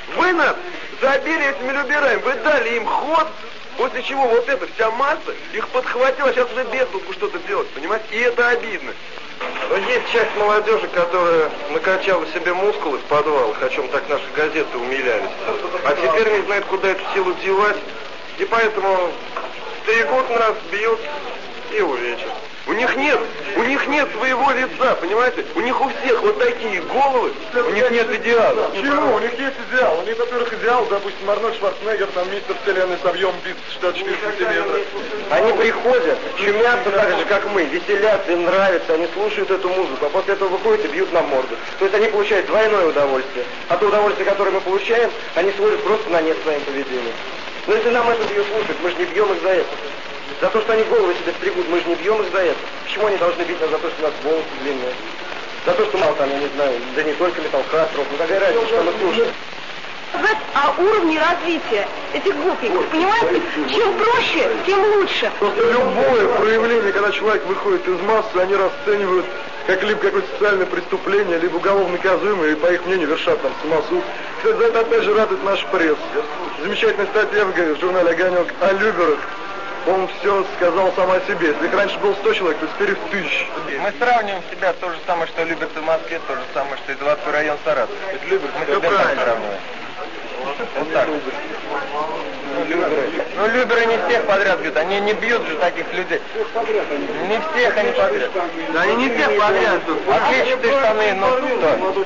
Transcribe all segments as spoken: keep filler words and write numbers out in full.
Вы нас забили этими люберами, вы дали им ход, после чего вот эта вся масса их подхватила, сейчас уже без толку что-то делать, понимаете? И это обидно. Но есть часть молодежи, которая накачала себе мускулы в подвалах, о чем так наши газеты умилялись. А теперь не знает, куда эту силу девать, и поэтому стерегут нас, бьют и увечат. У них нет, у них нет своего лица, понимаете? У них у всех вот такие головы, у них нет идеала. Почему? У них есть идеал. У них, во-первых, идеал, допустим, Арнольд Шварценеггер, там, мистер Вселенной с объемом бицепса шестьдесят четыре сантиметра. Они приходят, чумятся так же, как мы, веселятся, им нравится, они слушают эту музыку, а после этого выходят и бьют нам морду. То есть они получают двойное удовольствие. А то удовольствие, которое мы получаем, они сводят просто на нет своим поведением. Но если нам это бьют слушать, мы же не бьем их за это. За то, что они головы себе стригут, мы же не бьем их за это. Почему они должны бить нас за то, что у нас волосы длинные? За то, что мало там, я не знаю, да не только металл-хард, рок, ну какая разница, что мы слушаем. О уровне развития этих гопников, понимаете? Чем проще, тем лучше. Просто любое проявление, когда человек выходит из массы, они расценивают как либо какое-то социальное преступление, либо уголовно наказуемое, и по их мнению вершат там самосуд. Кстати, за это опять же радует наша пресса. Замечательная статья в журнале «Огонек» о люберах. Он все сказал сам о себе. Если их раньше было сто человек, то теперь их тысяч. Мы сравниваем себя то же самое, что любят в Москве, то же самое, что и заводской район Саратов. Это любят, мы себя правильно сравниваем. Вот так. Ну, люберы. Ну, люберы не всех подряд бьют, они не бьют же таких людей. Не всех они подряд. Да они не всех подряд бьют. Отличные штаны, но что?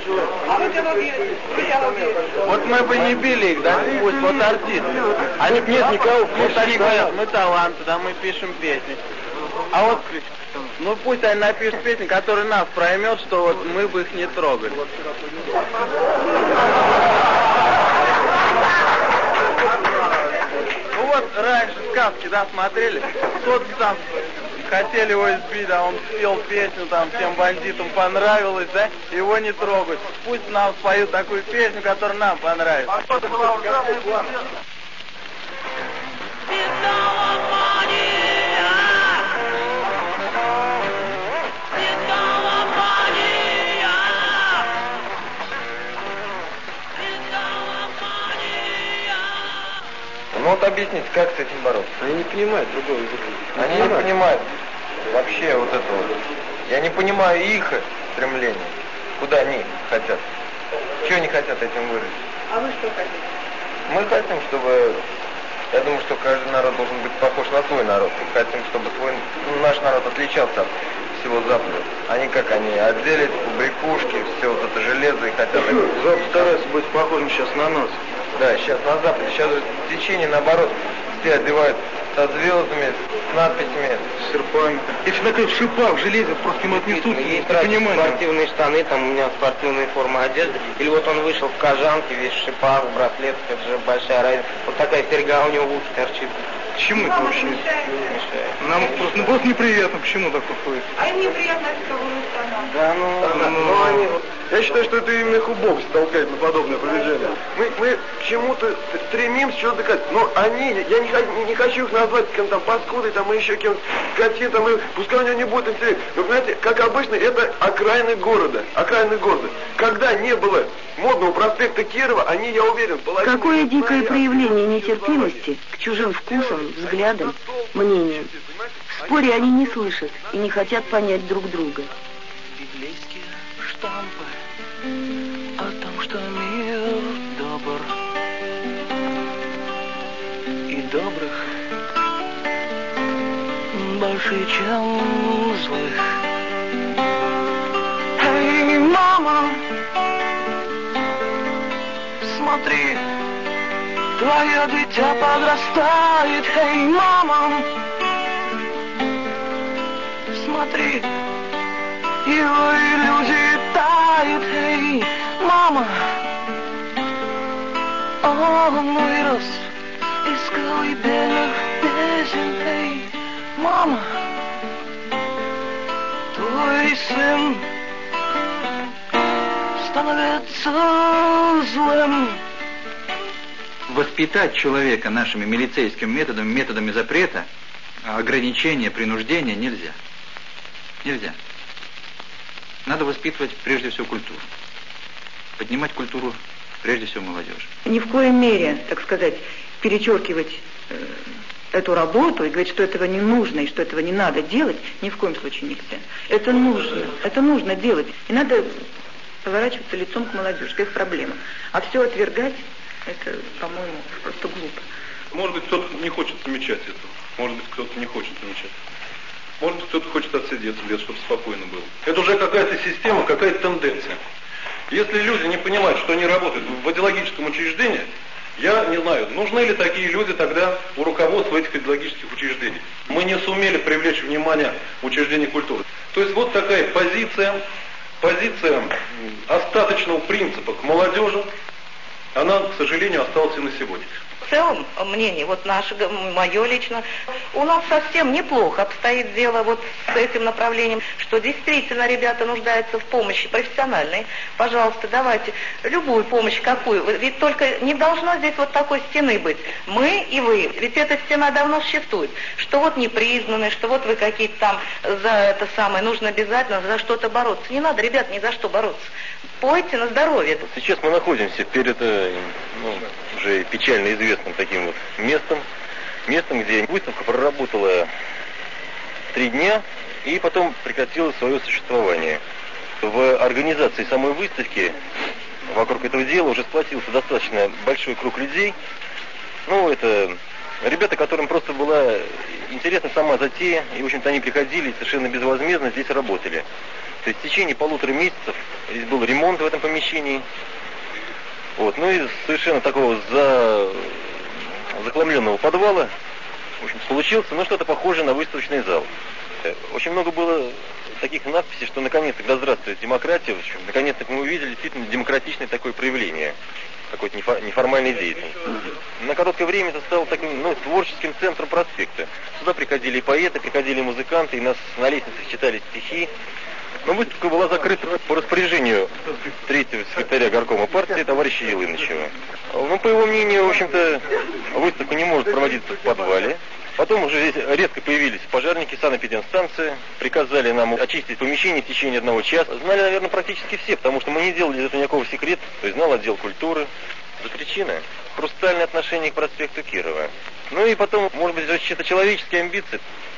Вот мы бы не били их, да? Пусть вот артисты. Они нет никого, пусть они говорят, мы таланты, да, мы пишем песни. А вот, ну пусть они напишут песню, которая нас проймет, что вот мы бы их не трогали. Ну вот раньше сказки, да, смотрели, кто-то там хотели его избить, да, он спел песню, там всем бандитам понравилось, да, его не трогают. Пусть нам споют такую песню, которая нам понравится. Ну вот объясните, как с этим бороться? Они не понимают другого языка. Они не понимают вообще вот это вот. Я не понимаю их стремления. Куда они хотят? Чего они хотят этим выразить? А вы что хотите? Мы хотим, чтобы... Я думаю, что каждый народ должен быть похож на свой народ. И хотим, чтобы свой, ну, наш народ отличался от всего Запада. Они как они, одели побрякушки, все вот это железо и хотят... Запад старается быть похожим сейчас на нас. Да, сейчас на Западе, сейчас же течение наоборот, все одевают со звездами, с надписями. С серпами. Если такой в шипах, в железе, просто ему отнесут, Есть понимаете. спортивные штаны, там у меня спортивная форма одежды. Или вот он вышел в кожанке, весь в шипах, в браслетах, это же большая разница. Вот такая серьга у него в ухе торчит. К чему это вообще? Нам просто, ну, просто неприятно, почему так выходит. А им неприятно, что вы не страна. Да, ну... Да, ну, они... Я считаю, что это именно их убогость толкает на подобное поведение. Мы, мы к чему-то стремимся, что-то доказать. Но они, я не, не, не хочу их назвать кем там паскудой, там, и еще кем-то, скотин, там, и пускай у него не будет интересно. Но, понимаете, как обычно, это окраины города, окраины города. Когда не было модного проспекта Кирова, они, я уверен, половина... Какое дикое проявление нетерпимости к чужим вкусам, взглядам, мнениям. В споре они не слышат и не хотят понять друг друга. Библейские штампы о том, что мир добр и добрых больше, чем злых. Эй, мама, смотри, твое дитя подрастает. Эй, мама, смотри, его иллюзии тают. Эй, мама, он вырос из колыбельных песен. Эй, мама, твой сын становится злым. Воспитать человека нашими милицейскими методами, методами запрета, ограничения, принуждения нельзя. Нельзя. Надо воспитывать прежде всего культуру. Поднимать культуру прежде всего молодежи. Ни в коей мере, так сказать, перечеркивать э, эту работу и говорить, что этого не нужно и что этого не надо делать, ни в коем случае нельзя. Это нужно, это нужно делать. И надо поворачиваться лицом к молодежи, к их проблемам. А все отвергать, это, по-моему, просто глупо. Может быть, кто-то не хочет замечать это. Может быть, кто-то не хочет замечать. Может быть, кто-то хочет отсидеться лет, чтобы спокойно было. Это уже какая-то система, какая-то тенденция. Если люди не понимают, что они работают в идеологическом учреждении, я не знаю, нужны ли такие люди тогда у руководства этих идеологических учреждений. Мы не сумели привлечь внимание учреждений культуры. То есть вот такая позиция, позиция остаточного принципа к молодежи, она, к сожалению, осталась и на сегодня. В целом мнение, вот наше, мое лично, у нас совсем неплохо обстоит дело вот с этим направлением, что действительно ребята нуждаются в помощи профессиональной. Пожалуйста, давайте любую помощь, какую. Ведь только не должно здесь вот такой стены быть. Мы и вы. Ведь эта стена давно существует. Что вот не признаны, что вот вы какие-то там за это самое, нужно обязательно за что-то бороться. Не надо, ребят, ни за что бороться. Пойте на здоровье. Сейчас мы находимся перед ну, уже печально известным таким вот местом, местом, где выставка проработала три дня и потом прекратила свое существование. В организации самой выставки вокруг этого дела уже сплотился достаточно большой круг людей. Ну, это ребята, которым просто была интересна сама затея, и, в общем-то, они приходили и совершенно безвозмездно здесь работали. То есть в течение полутора месяцев здесь был ремонт в этом помещении. Вот. Ну и совершенно такого за... захламленного подвала, в общем, получился, ну, что-то похожее на выставочный зал. Очень много было таких надписей, что наконец-то, да здравствует демократия, наконец-то мы увидели действительно демократичное такое проявление какой-то неформальной деятельности. На короткое время это стало таким, ну, творческим центром проспекта. Сюда приходили и поэты, приходили и музыканты, и нас на лестницах читали стихи. Но выставка была закрыта по распоряжению третьего секретаря горкома партии товарища Елынычева. Ну, по его мнению, в общем-то, выставка не может проводиться в подвале. Потом уже здесь резко появились пожарники, санэпидемстанция, приказали нам очистить помещение в течение одного часа. Знали, наверное, практически все, потому что мы не делали из этого никакого секрета, то есть знал отдел культуры. За причина – хрустальное отношение к проспекту Кирова. Ну и потом, может быть, чисто человеческие амбиции.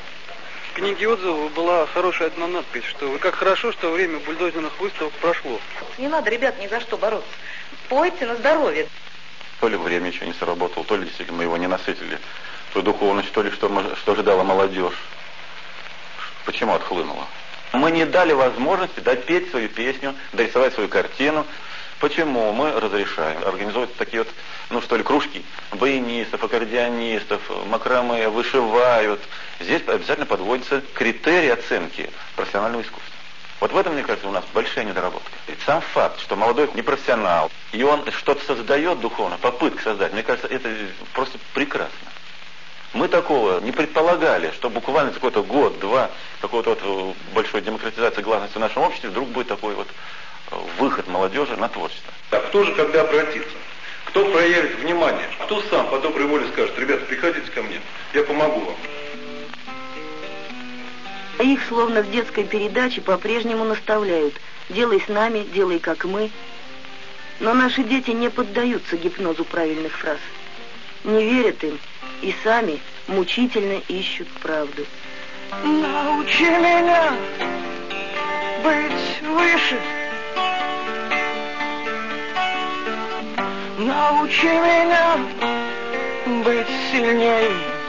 В книге отзывов была хорошая одна надпись, что как хорошо, что время бульдозерных выставок прошло. Не надо, ребят, ни за что бороться. Пойте на здоровье. То ли время еще не сработало, то ли действительно мы его не насытили той духовностью, то ли что, что ожидала молодежь. Почему отхлынула? Мы не дали возможности допеть свою песню, дорисовать свою картину. Почему мы разрешаем организовать такие вот, ну что ли, кружки баянистов, аккордеонистов, макраме, вышивают. Здесь обязательно подводятся критерии оценки профессионального искусства. Вот в этом, мне кажется, у нас большая недоработка. Ведь сам факт, что молодой непрофессионал, и он что-то создает духовно, попытка создать, мне кажется, это просто прекрасно. Мы такого не предполагали, что буквально за какой-то год-два какой-то вот большой демократизации гласности в нашем обществе вдруг будет такой вот выход молодежи на творчество. Так, кто же когда обратится? Кто проявит внимание? Кто сам по доброй воле скажет: ребята, приходите ко мне, я помогу вам. Их, словно в детской передаче, по-прежнему наставляют: делай с нами, делай как мы. Но наши дети не поддаются гипнозу правильных фраз. Не верят им и сами мучительно ищут правду. Научи меня быть выше. Научи меня быть сильней.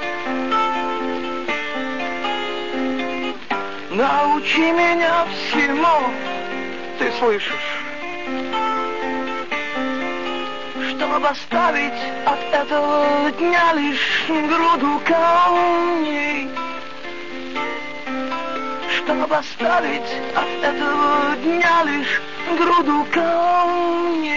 Научи меня всему, ты слышишь? Чтобы оставить от этого дня лишь груду камней. Чтобы оставить от этого дня лишь груду камней.